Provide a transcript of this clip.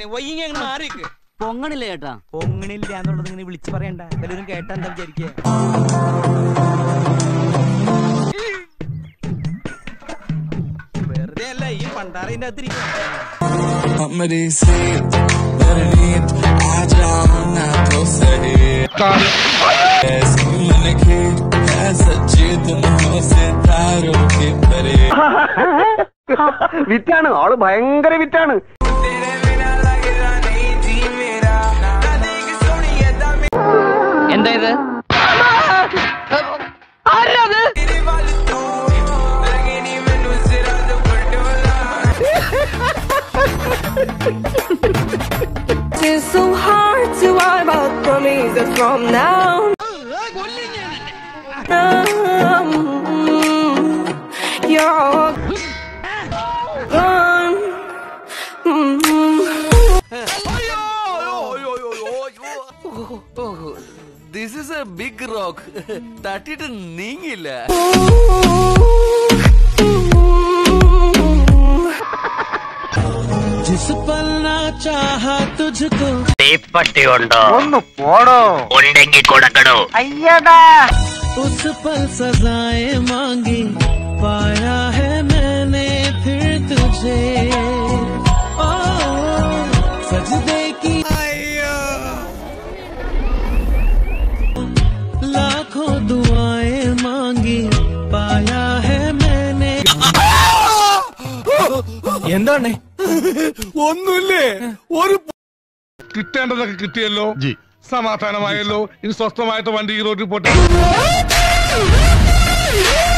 പൊങ്ങണില്ല ചേട്ടാ. പൊങ്ങണില്ല എന്നുള്ളത് ഇങ്ങനെ വിളിച്ചു പറയണ്ട. എല്ലാവരും കേട്ടാ എന്താ വിചാരിക്കുക? വെറുതെ അല്ല ഈ പണ്ടാറിന്റെ അകത്തിരിക്കും. വിറ്റാണ് ആള്, ഭയങ്കര വിറ്റാണ്. എന്താ ഇത്? It's so hard to wipe out promises from now. You're gone. This is a big rock. തട്ടിട്ട് നീങ്ങില്ല. തീപ്പട്ടിയുണ്ടോ? ഒന്ന് പോടോ. ഉണ്ടെങ്കിൽ കൊടുക്കണോ? അയ്യടാ. उस पल सजाएं मांगी पाया है मैंने फिर तुझे ओ सजदे की लाखों दुआएं मांगी पाया है मैंने. എന്താണ്? ഒന്നുമില്ലേ, ഒരു കിട്ടേണ്ടതൊക്കെ കിട്ടിയല്ലോ, സമാധാനമായല്ലോ. ഇനി സ്വസ്ഥമായിട്ട് വണ്ടി ഈ റോഡിൽ പോട്ടെ.